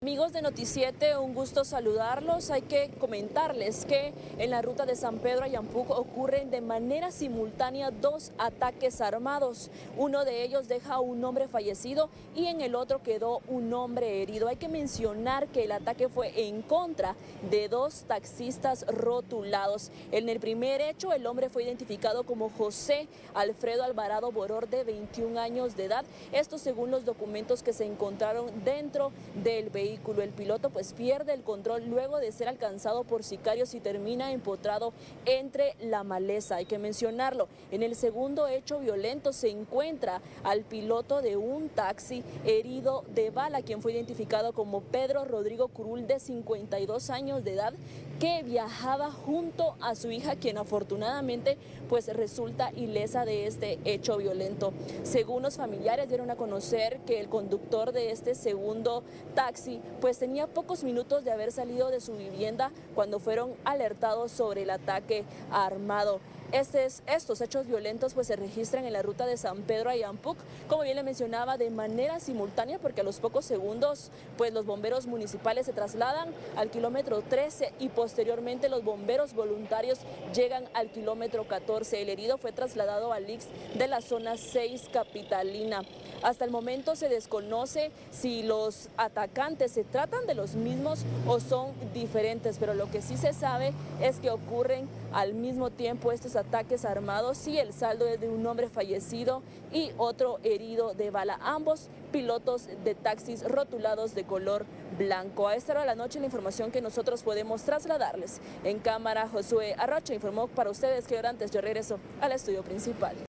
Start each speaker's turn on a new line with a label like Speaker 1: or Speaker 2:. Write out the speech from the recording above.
Speaker 1: Amigos de Noticiete, un gusto saludarlos. Hay que comentarles que en la ruta de San Pedro a Yampuc ocurren de manera simultánea dos ataques armados. Uno de ellos deja a un hombre fallecido y en el otro quedó un hombre herido. Hay que mencionar que el ataque fue en contra de dos taxistas rotulados. En el primer hecho, el hombre fue identificado como José Alfredo Alvarado Boror, de 21 años de edad. Esto según los documentos que se encontraron dentro del vehículo. El piloto pues pierde el control luego de ser alcanzado por sicarios y termina empotrado entre la maleza. Hay que mencionarlo. En el segundo hecho violento se encuentra al piloto de un taxi herido de bala, quien fue identificado como Pedro Rodrigo Curul, de 52 años de edad, que viajaba junto a su hija, quien afortunadamente pues resulta ilesa de este hecho violento. Según los familiares, dieron a conocer que el conductor de este segundo taxi pues tenía pocos minutos de haber salido de su vivienda cuando fueron alertados sobre el ataque armado. Estos hechos violentos pues se registran en la ruta de San Pedro a Yampuc, como bien le mencionaba, de manera simultánea, porque a los pocos segundos pues los bomberos municipales se trasladan al kilómetro 13 y posteriormente los bomberos voluntarios llegan al kilómetro 14. El herido fue trasladado al ICS de la zona 6 capitalina. Hasta el momento se desconoce si los atacantes se tratan de los mismos o son diferentes, pero lo que sí se sabe es que ocurren al mismo tiempo estos ataques armados y el saldo es de un hombre fallecido y otro herido de bala, ambos pilotos de taxis rotulados de color blanco. A esta hora de la noche la información que nosotros podemos trasladarles. En cámara, Josué Arrocha informó para ustedes. Que ahora antes yo regreso al estudio principal.